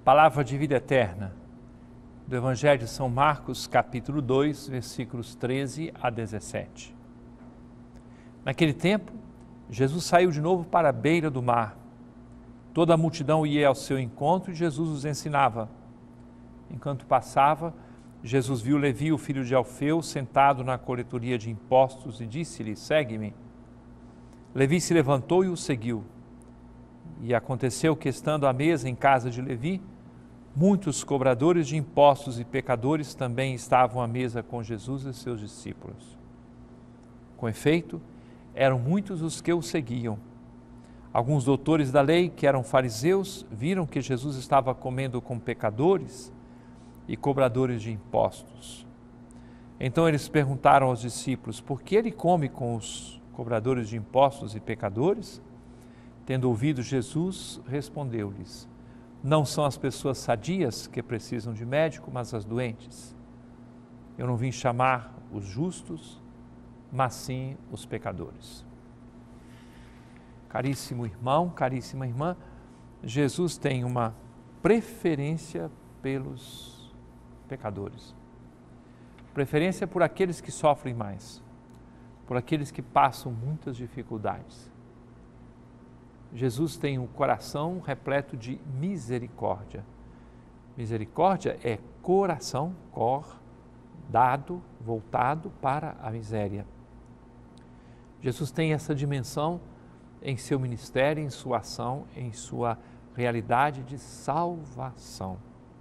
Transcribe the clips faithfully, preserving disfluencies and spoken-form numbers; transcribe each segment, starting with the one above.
Palavra de vida eterna, do Evangelho de São Marcos, capítulo dois, versículos treze a dezessete. Naquele tempo, Jesus saiu de novo para a beira do mar. Toda a multidão ia ao seu encontro e Jesus os ensinava. Enquanto passava, Jesus viu Levi, o filho de Alfeu, sentado na coletoria de impostos e disse-lhe: segue-me. Levi se levantou e o seguiu. E aconteceu que, estando à mesa em casa de Levi, muitos cobradores de impostos e pecadores também estavam à mesa com Jesus e seus discípulos. Com efeito, eram muitos os que o seguiam. Alguns doutores da lei, que eram fariseus, viram que Jesus estava comendo com pecadores e cobradores de impostos. Então eles perguntaram aos discípulos: por que ele come com os cobradores de impostos e pecadores? Tendo ouvido Jesus, respondeu-lhes: não são as pessoas sadias que precisam de médico, mas as doentes. Eu não vim chamar os justos, mas sim os pecadores. Caríssimo irmão, caríssima irmã, Jesus tem uma preferência pelos pecadores. Preferência por aqueles que sofrem mais, por aqueles que passam muitas dificuldades. Jesus tem um coração repleto de misericórdia. Misericórdia é coração, cor, dado, voltado para a miséria. Jesus tem essa dimensão em seu ministério, em sua ação, em sua realidade de salvação.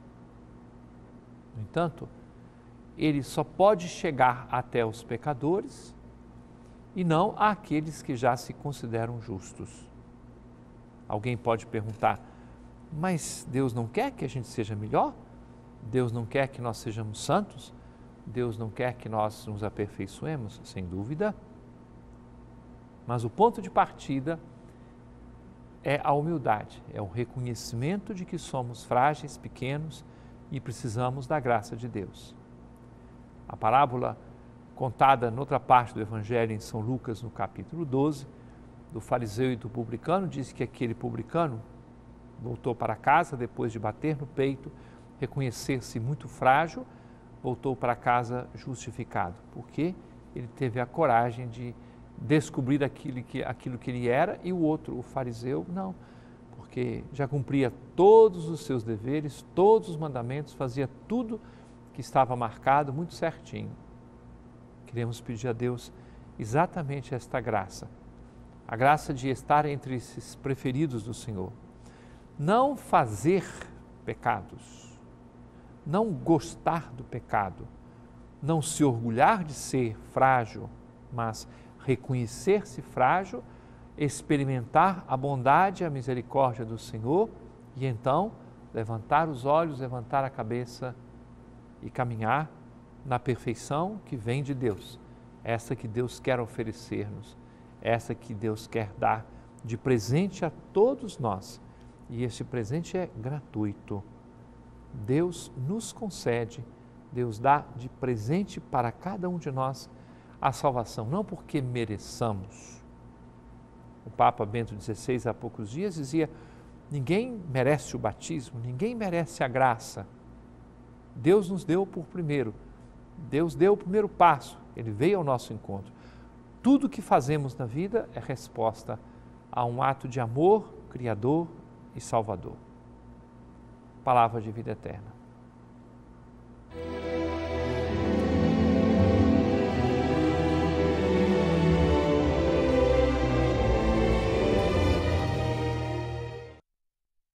No entanto, ele só pode chegar até os pecadores e não àqueles que já se consideram justos. Alguém pode perguntar: mas Deus não quer que a gente seja melhor? Deus não quer que nós sejamos santos? Deus não quer que nós nos aperfeiçoemos? Sem dúvida. Mas o ponto de partida é a humildade, é o reconhecimento de que somos frágeis, pequenos e precisamos da graça de Deus. A parábola contada noutra parte do Evangelho em São Lucas, no capítulo doze, do fariseu e do publicano, diz que aquele publicano voltou para casa depois de bater no peito, reconhecer-se muito frágil, voltou para casa justificado, porque ele teve a coragem de descobrir aquilo que, aquilo que ele era, e o outro, o fariseu, não, porque já cumpria todos os seus deveres, todos os mandamentos, fazia tudo que estava marcado muito certinho. Queremos pedir a Deus exatamente esta graça, a graça de estar entre esses preferidos do Senhor. Não fazer pecados, não gostar do pecado, não se orgulhar de ser frágil, mas reconhecer-se frágil, experimentar a bondade e a misericórdia do Senhor e então levantar os olhos, levantar a cabeça e caminhar na perfeição que vem de Deus, essa que Deus quer oferecer-nos, essa que Deus quer dar de presente a todos nós. E este presente é gratuito. Deus nos concede, Deus dá de presente para cada um de nós a salvação, não porque mereçamos. O Papa Bento dezesseis, há poucos dias, dizia: ninguém merece o batismo, ninguém merece a graça. Deus nos deu por primeiro, Deus deu o primeiro passo, Ele veio ao nosso encontro. Tudo que fazemos na vida é resposta a um ato de amor, criador e salvador. Palavra de vida eterna.